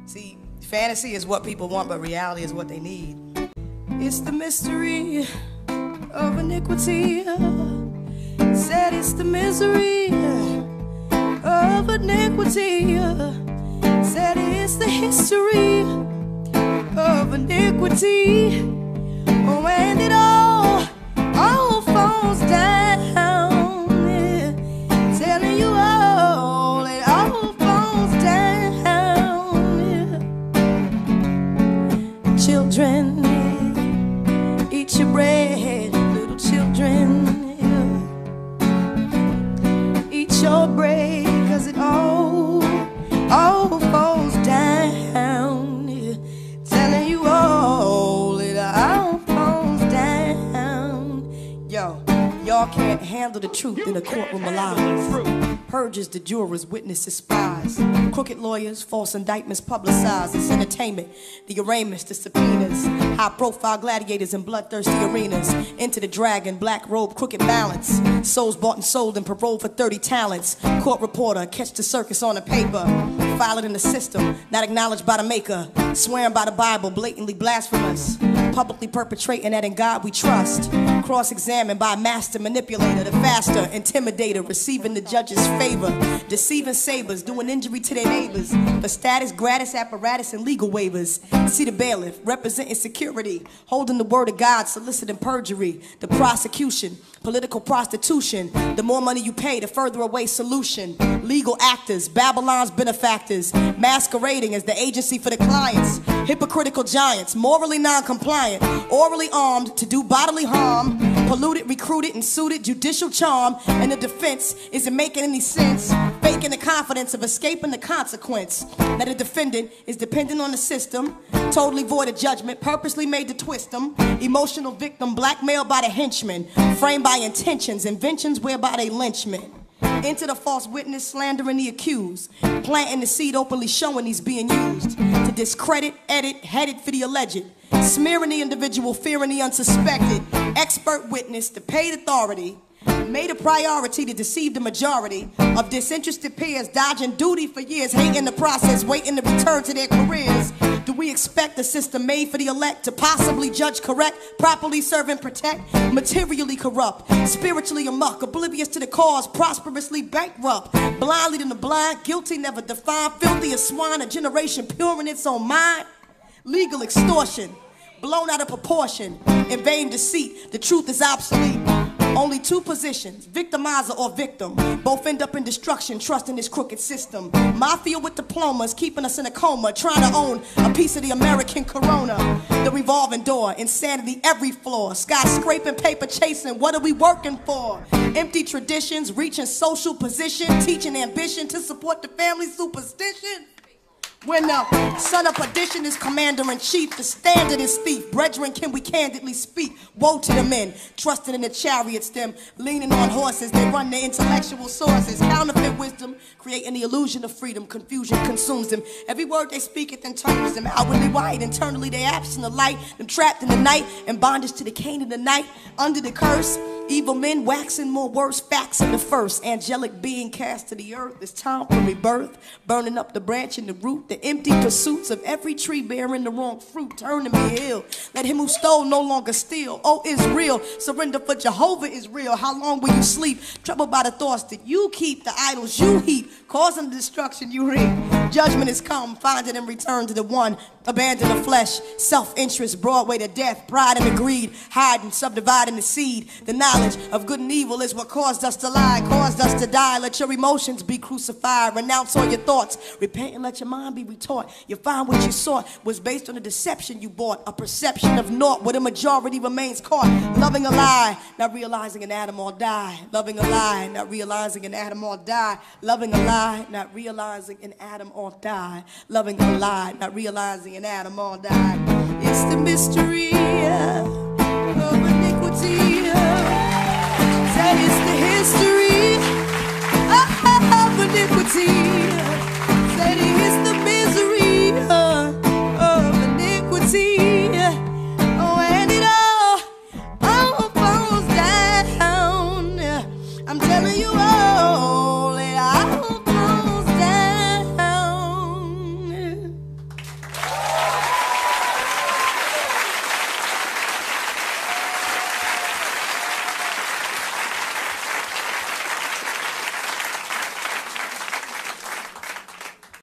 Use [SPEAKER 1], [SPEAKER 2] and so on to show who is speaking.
[SPEAKER 1] See, fantasy is what people want, but reality is what they need. It's the mystery of iniquity. Said it's the misery of iniquity. Said it's the history of iniquity. Oh, and it all falls down. Yeah. Telling you all, it all falls down. Yeah. Children, eat your bread, little children. Yeah. Eat your bread, 'cause it all falls down. Yeah. Telling you all, it all falls down. Yo, y'all can't handle the truth in a courtroom alive. Purges the jurors, witnesses, spies. Crooked lawyers, false indictments publicized. It's entertainment, the arraignments, the subpoenas. High-profile gladiators in bloodthirsty arenas. Into the dragon, black robe, crooked balance. Souls bought and sold and paroled for 30 talents. Court reporter, catch the circus on the paper. File it in the system, not acknowledged by the maker. Swearing by the Bible, blatantly blasphemous. Publicly perpetrating that in God we trust. Cross-examined by a master manipulator, the faster intimidator, receiving the judge's favor. Deceiving sabers, doing injury to their neighbors. For status, gratis apparatus, and legal waivers. See the bailiff, representing security. Holding the word of God, soliciting perjury. The prosecution, political prostitution. The more money you pay, the further away solution. Legal actors, Babylon's benefactors. Masquerading as the agency for the clients. Hypocritical giants, morally non-compliant. Orally armed to do bodily harm. Polluted, recruited, and suited judicial charm. And the defense isn't making any sense. Faking the confidence of escaping the consequence. That a defendant is dependent on the system. Totally void of judgment, purposely made to twist them. Emotional victim, blackmailed by the henchmen. Framed by intentions, inventions whereby they lynch men. Into the false witness, slandering the accused. Planting the seed, openly showing he's being used. To discredit, edit, headed for the alleged. Smearing the individual, fearing the unsuspected. Expert witness, the paid authority. Made a priority to deceive the majority of disinterested peers, dodging duty for years, hating the process, waiting to return to their careers. Do we expect a system made for the elect to possibly judge correct, properly serve and protect? Materially corrupt, spiritually amok, oblivious to the cause, prosperously bankrupt, blindly to the blind, guilty never defined, filthy as swine, a generation pure in its own mind. Legal extortion, blown out of proportion, in vain deceit, the truth is obsolete. Only two positions, victimizer or victim. Both end up in destruction, trusting this crooked system. Mafia with diplomas, keeping us in a coma, trying to own a piece of the American corona. The revolving door, insanity every floor. Skyscraping, paper chasing, what are we working for? Empty traditions, reaching social position, teaching ambition to support the family superstition. When the son of perdition is commander-in-chief, the standard is thief. Brethren, can we candidly speak? Woe to the men, trusting in the chariots, them leaning on horses. They run their intellectual sources. Counterfeit wisdom, creating the illusion of freedom. Confusion consumes them. Every word they speak, it then turns them outwardly white. Internally, they absent of light. Them trapped in the night, and bondage to the cane of the night. Under the curse, evil men waxing more worse. Facts in the first. Angelic being cast to the earth. It's time for rebirth. Burning up the branch and the root. The empty pursuits of every tree bearing the wrong fruit. Turn to me ill. Let him who stole no longer steal. Oh, Israel, surrender for Jehovah is real. How long will you sleep? Troubled by the thoughts that you keep, the idols you heap, causing the destruction you reap. Judgment is come, find it and return to the one. Abandon the flesh, self-interest, broad way to death, pride and the greed, hiding, subdividing the seed. The knowledge of good and evil is what caused us to lie, caused us to die. Let your emotions be crucified, renounce all your thoughts, repent and let your mind be retaught. You find what you sought was based on a deception you bought, a perception of naught where the majority remains caught. Loving a lie, not realizing an atom or die. Loving a lie, not realizing an atom or die. Loving a lie, not realizing an atom or die. Loving a lie, not realizing an atom or die. It's the mystery of iniquity. That is the history of iniquity.